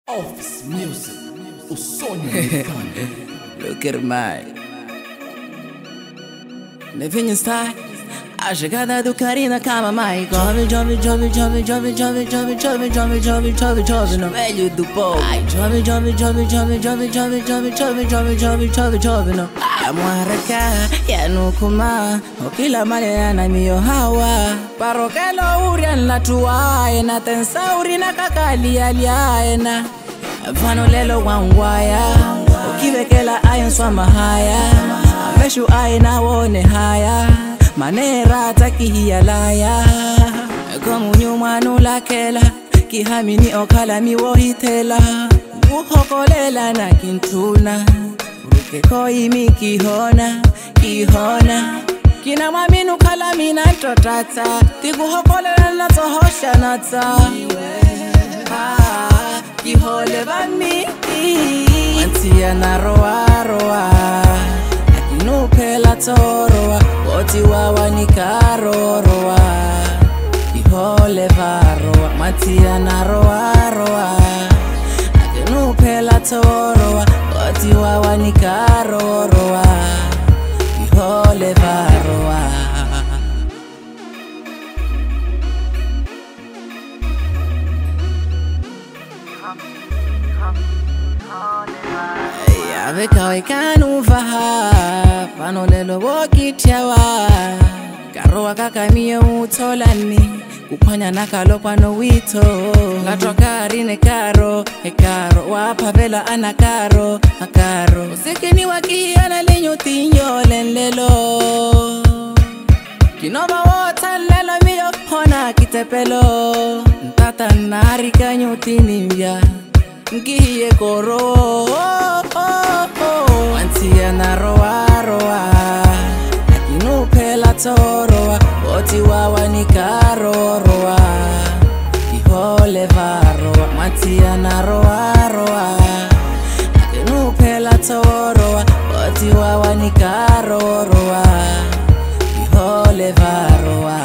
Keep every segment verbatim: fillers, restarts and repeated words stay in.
Office Music, o sonho americano. Look at mine. Nevinho style. A chegada do carinho na cama, mai. Jovem, jovem, jovem, jovem, jovem, jovem, jovem, jovem, jovem, jovem, jovem, jovem, no velho do povo. Ai, jovem, jovem, jovem, jovem, jovem, jovem, jovem, jovem, jovem, jovem, jovem, jovem, no. Amwaraka, ya nukuma, okila male na miyo hawa. Parokelo urian la tuwae, na tensa urina kakali aliae na. Vano lelo wangwaya, ukibekela ayon swama haya. Ameshu aye na wone haya. Manera takihiya laya Komu nyuma nulakela Kihamini okala miwohitela Uhokolela na kintuna Uruke koi mi kihona Kihona Kina maminu kala mina totata Tigu hokolela na tohosha nata ah, Kihole vami Mantia na roa roa Akinupela toroa Oti wawa ni karoroa Ihole varoa Matia na roa roa Akinupela toroa Oti wawa ni karoroa Ihole varoa Yabe kawe kanu vaha Pano lelo wokitiawa Karoa kakamiye utolani Kupanya nakalo kwano wito Latwa karine karo Hekaro Wapavela anakaro Akaro Usikini wakiana linyo tinyo lenlelo Kinoba wota lelo miyo Hona kitepelo Ntata narika nyutini mbya Ngiye koro oh, oh, oh. Wantia na roa roa Akinupela toroa Oti wawa ni karoroa Ihole varoa Wantia na roa roa Akinupela toroa Oti wawa ni karoroa Ihole varoa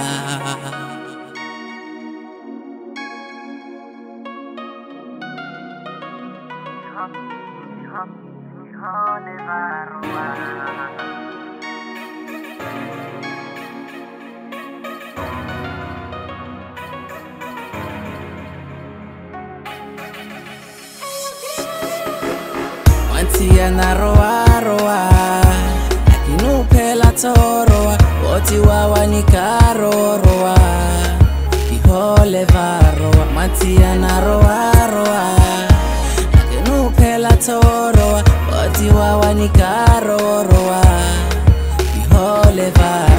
Wantia na roa roa Akinupela toroa Oti wawa ni karoroa Ihole varoa Wantia na roa roa Akinupela toroa Oti wawa ni karoroa Ihole varoa